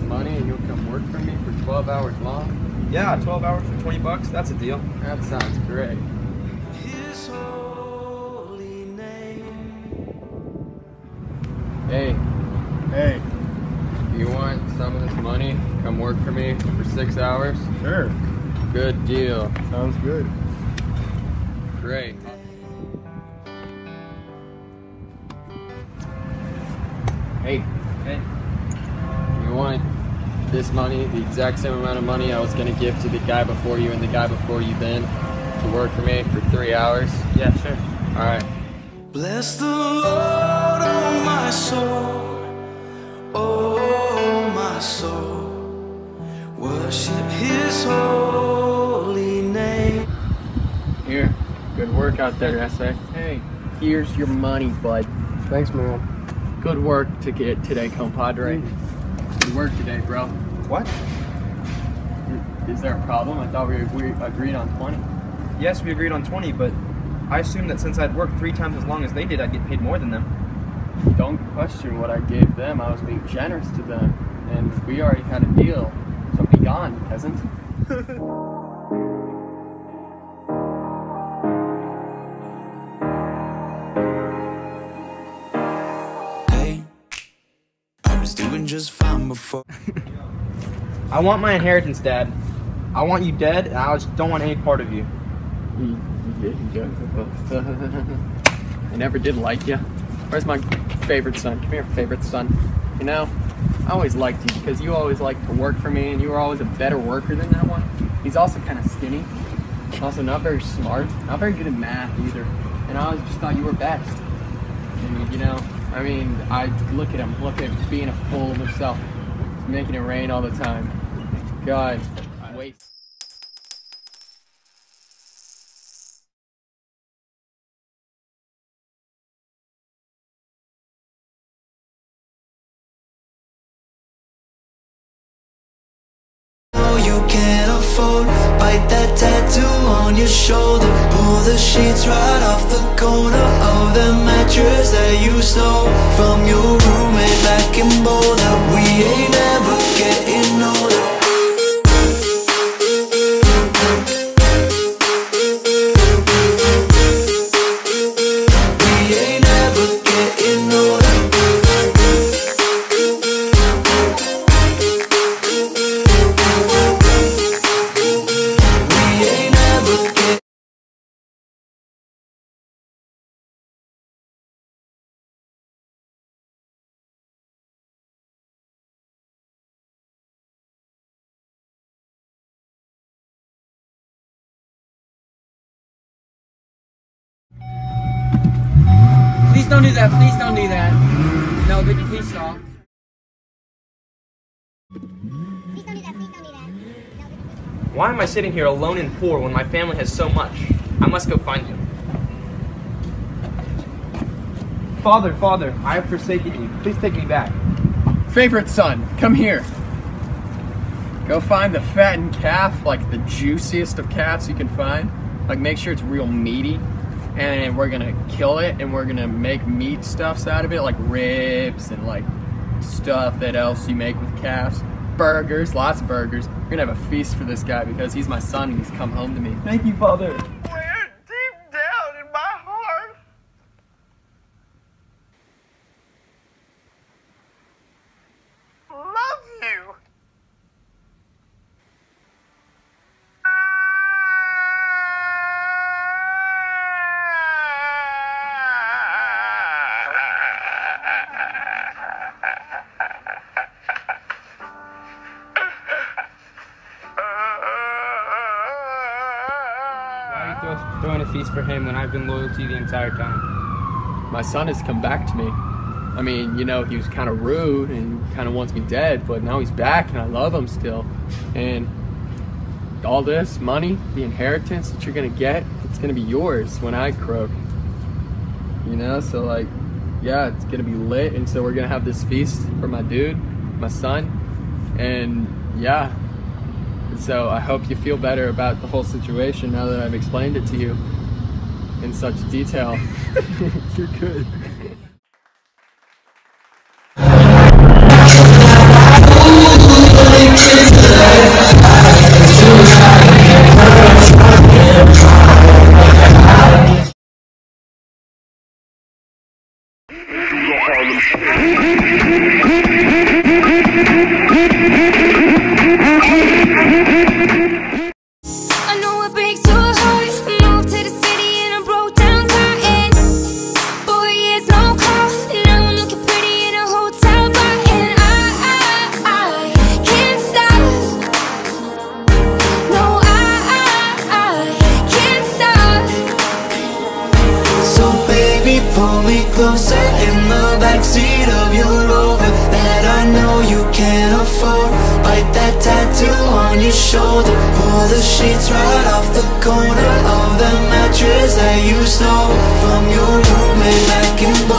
money and you'll come work for me for 12 hours long? Yeah, 12 hours for 20 bucks, that's a deal. That sounds great. His holy name. Hey, Hey, you want some of this money? Come work for me for 6 hours? sure. Good deal. Sounds good. Great. Hey, Hey. you want this money, the exact same amount of money I was gonna give to the guy before you and the guy before you then to work for me for 3 hours? Yeah, sure. Alright. Bless the Lord, oh my soul, oh my soul. Worship His holy name. Here. Good work out there, S.A. Hey, here's your money, bud. Thanks, man. Good work to get today, compadre. Good work today, bro. What? Is there a problem? I thought we agreed on 20. Yes, we agreed on 20, but I assumed that since I'd worked 3 times as long as they did, I'd get paid more than them. Don't question what I gave them. I was being generous to them. And we already had a deal. So be gone, peasant. Hey, I was doing just fine before. I want my inheritance, Dad. I want you dead, and I just don't want any part of you. I never did like you. Where's my favorite son? Come here, favorite son. You know, I always liked you because you always liked to work for me and you were always a better worker than that one. He's also kind of skinny. Also not very smart. Not very good at math either. And I always just thought you were best. And, you know, I mean, I look at him. Look at him being a fool of himself. He's making it rain all the time. God, wait. You can't afford. Bite that tattoo on your shoulder. Pull the sheets right off the corner of the mattress that you stole from your roommate back in Boulder. We ain't ever getting older. We ain't ever getting older. Please don't do that. Please don't do that. No, but please stop. Please don't do that. Please don't do that. No, but Why am I sitting here alone and poor when my family has so much? I must go find you. Father, Father, I have forsaken you. Please take me back. Favorite son, come here. Go find the fattened calf, like the juiciest of calves you can find. Like make sure it's real meaty. And we're gonna kill it and we're gonna make meat stuffs out of it, like ribs and like stuff that else you make with calves. Burgers, lots of burgers. We're gonna have a feast for this guy because he's my son and he's come home to me. Thank you, Father. Where deep down in my heart, love you. Why are you throwing a feast for him when I've been loyal to you the entire time? My son has come back to me. I mean, you know, he was kind of rude and kind of wants me dead, but now he's back and I love him still. And all this money, the inheritance that you're gonna get, it's gonna be yours when I croak. You know, so like, yeah, it's gonna be lit, and so we're gonna have this feast for my dude, my son, and yeah. So I hope you feel better about the whole situation now that I've explained it to you in such detail. You're good. I know it breaks your heart. Moved to the city and I broke down crying. 4 years, no call. Now I'm looking pretty in a hotel bar. And I can't stop. No, I can't stop. So baby, pull me closer in the backseat of your Rover that I know you can't afford. Bite that tattoo on your shoulder. Pull the sheets right off the corner of the mattress that you stole from your roommate back in